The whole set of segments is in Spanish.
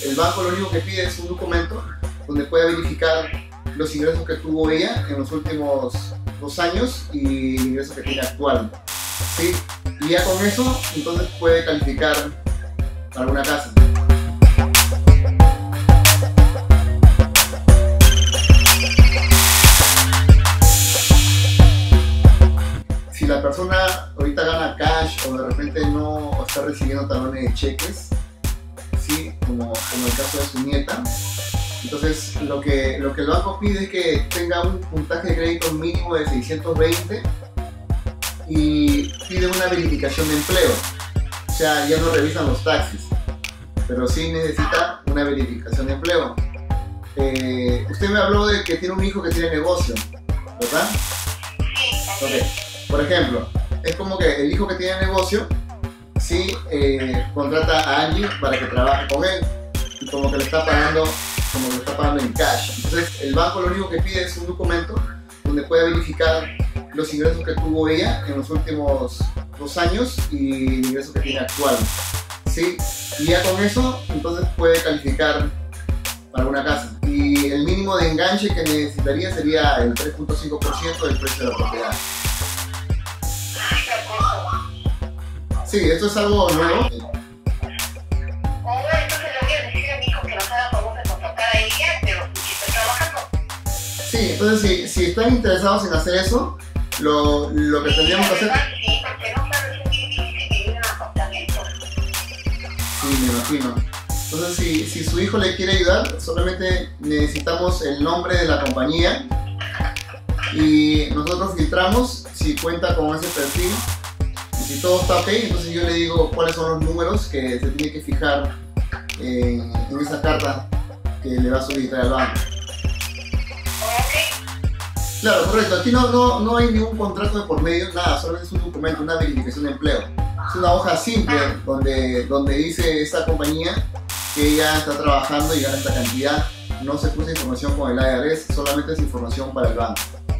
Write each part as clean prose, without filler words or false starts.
el banco lo único que pide es un documento donde puede verificar los ingresos que tuvo ella en los últimos 2 años y el ingreso que tiene actual, ¿sí? Y ya con eso, entonces puede calificar para una casa. Si la persona ahorita gana cash o de repente no está recibiendo talones de cheques, ¿sí? como el caso de su nieta, entonces lo que el banco pide es que tenga un puntaje de crédito mínimo de 620 y pide una verificación de empleo. O sea, ya no revisan los taxis, pero sí necesita una verificación de empleo. Usted me habló de que tiene un hijo que tiene negocio, ¿verdad? Okay. Por ejemplo, es como que el hijo que tiene negocio, sí, contrata a Angie para que trabaje con él y como que le está pagando en cash. Entonces el banco lo único que pide es un documento donde puede verificar los ingresos que tuvo ella en los últimos 2 años y el ingreso que tiene actual, ¿sí? Y ya con eso entonces puede calificar para una casa. Y el mínimo de enganche que necesitaría sería el 3.5% del precio de la propiedad. Sí, esto es algo nuevo. Sí, entonces si están interesados en hacer eso, lo que tendríamos que hacer... Sí, porque no sabes si dice que vive en apartamento. Sí, me imagino. Entonces si su hijo le quiere ayudar, solamente necesitamos el nombre de la compañía y nosotros filtramos si cuenta con ese perfil. Y si todo está ok, entonces yo le digo cuáles son los números que se tiene que fijar en esa carta que le va a solicitar al banco. Claro, correcto. Aquí no hay ningún contrato de por medio, nada, solamente es un documento, una verificación de empleo. Es una hoja simple donde dice esta compañía que ella está trabajando y gana esta cantidad. No se puso información con el IRS, solamente es información para el banco.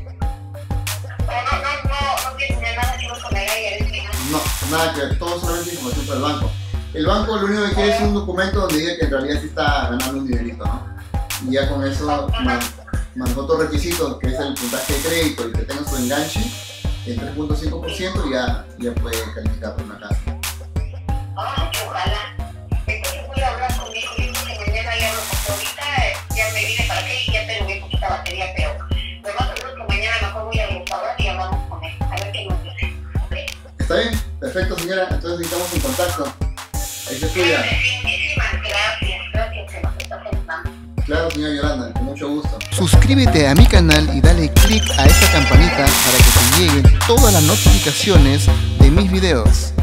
No tiene nada que ver con el IRS. No, nada que ver, todo solamente información para el banco. El banco lo único que quiere es un documento donde diga que en realidad sí está ganando un dinerito, ¿no? Y ya con eso más otros requisitos, que es el puntaje de crédito y que tenga su enganche, el 3.5%, ya puede calificar por una casa. Ojalá. Entonces voy a hablar con mi hijo que mañana ya lo compré. Ahorita ya me vine para acá y ya tengo muy poquita batería, pero lo más seguro que mañana mejor voy a buscar y hablamos con él, a ver qué nos dice. ¿Okay? ¿Está bien? Perfecto, señora. Entonces estamos en contacto. Ahí se cuida. Muchísimas gracias. Gracias que nos estás ayudando. Claro, señora Yolanda, con mucho gusto. Suscríbete a mi canal y dale click a esa campanita para que te lleguen todas las notificaciones de mis videos.